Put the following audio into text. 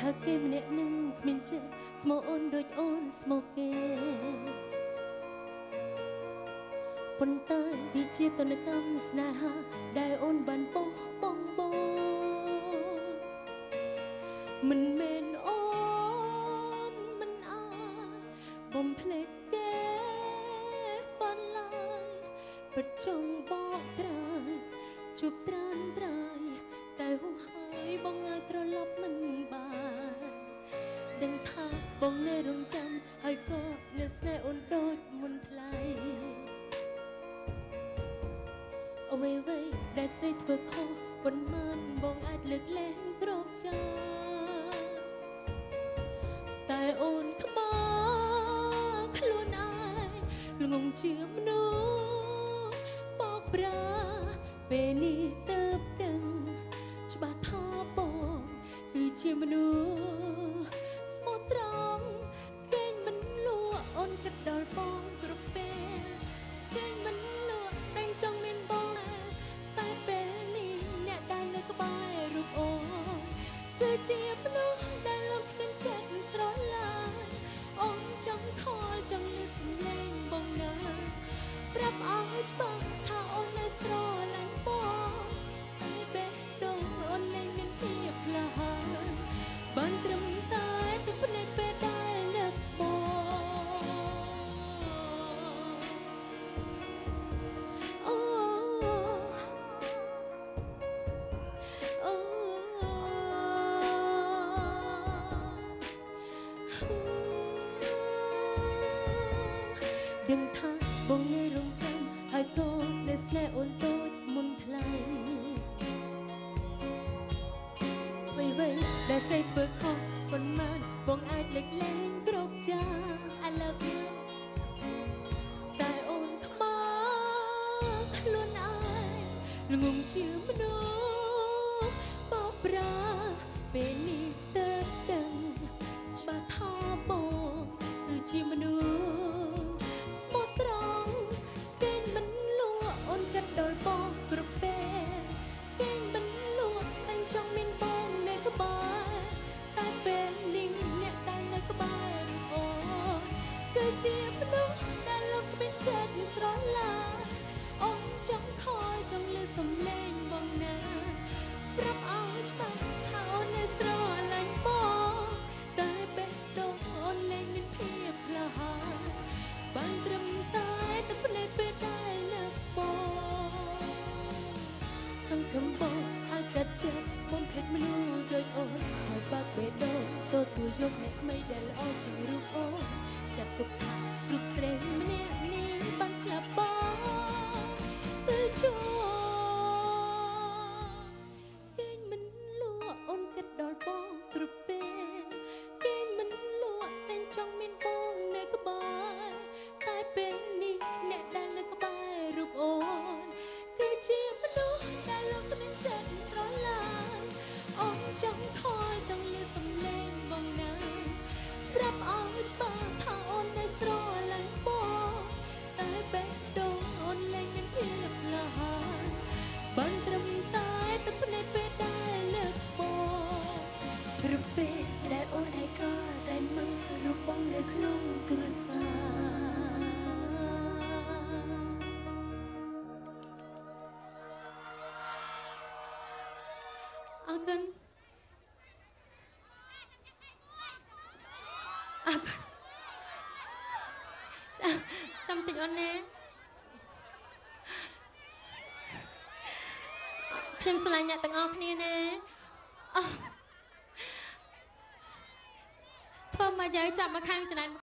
ថាគេម្នាក់នឹងគ្មានចិត្តស្មោអូនដូចអូនស្មោគេប៉ុន្តែវាជាទនកម្មស្នេហាដែលអូនបានបោះបង់មិនមែនអូនមិនអាចបំភ្លេចគេបានឡើយពិតចង់បកក្រោយជួបត្រានត្រាយតែហួសហើយបងឲ្យត្រឡប់មិនបានដឹងថាបងនៅរងចាំហើយក៏នៅស្នេហ៍អូនដូចមុនថ្លៃអ្វីដែលស្រីធ្វើខុសប៉ុន្មានបងអាចលើកលែងគ្រប់ចាតែអូនក្បត់ខ្លួនឯងល្ងងជាមនុស្សបោកប្រាពេលនេះទៅដឹងច្បាស់ថាបងគឺជាមនុស្សស្មោះត្រង់គេមិនលួចអូនគិតដល់បងគ្រប់ពេលគេមិនលួចតែចង់មានបងតែពេលនេះអ្នកដែលនៅក្បែររូបអូនគឺជាមនុស្សដែលលំគ្មានចិត្តស្រឡាញ់អូនចង់ខលចង់លឺសំឡេងបងណាប្រាប់ឲ្យច្បាស់ថាអូននៅស្រឡាញ់បងតែបេះដូងអូនលែងមានភាពក្លាហានបានត្រឹមតែទឹកភ្នែកពេលដែលនឹកបងអូដឹងថាបងនៅរងចាំហើយក៏នៅស្នេហ៍អូនដូចមុនថ្លៃអ្វីដែលស្រីធ្វើខុសប៉ុន្មានបងអាចលើកលែងគ្រប់ចាI love you តែអូនខ្មាស់ខ្លួនឯងល្ងងជាមនុស្សបោកប្រាពេលនេះទៅដឹងច្បាស់ថាបងគឺជាមនុស្សស្មោះត្រង់គេមិនលួចអូនគិតដល់បងគ្រប់ពេលគេមិនលួចតែចង់មានបងនៅក្បែរតែពេលនេះអ្នកដែលនៅក្បែរអូនគឺជាមនុស្សដែលលោកគ្មានចិត្តស្រឡាញ់អូនចង់ខលចង់លឺសំឡេងបងណាប្រាប់ឲ្យច្បាស់ថាអូននៅស្រឡាញ់បងតែបេះដូងអូនលែងមានភាពក្លាហានបានត្រឹមតែទឹកភ្នែកពេលដែលនឹកបងសង្ឃឹមបងឲ្យកាត់ចិត្តបំភ្លេចមនុស្សដូចអូនហើយបើកបេះដូងទទួលយកអ្នកថ្មីដែលល្អជាងរូបអូនចាត់ទុកថារូបស្រីម្នាក់នេះបានស្លាប់បងទៅជួគេមិនលួចអូនគិតដល់បងគ្រប់ពេលគេមិនលួចតែចង់មានបងនៅក្បែរតែពេលនេះអ្នកដែលនៅក្បែររូបអូនគឺជាមនុស្សដែលលោកគ្មានចិត្តស្រឡាញ់អូនចង់ខលចង់លឺសំឡេងបងណាប្រាប់ឲ្យច្បាស់ថាអូននៅស្រឡាញ់បងតែបេះដូងអូនលែងមានភាពក្លាហានបានត្រឹមតែទឹកភ្នែកពេលដែលលើកបងឬពេលដែលអូនឯកតែមើលរូបបងនៅក្នុងទូរស័ព្ទអរគុណចាំតិចអូនណាខ្ញុំស្រឡាញ់អ្នកទាំងអស់គ្នាណាធ្វើមកយាយចាប់មកខាងចំណែន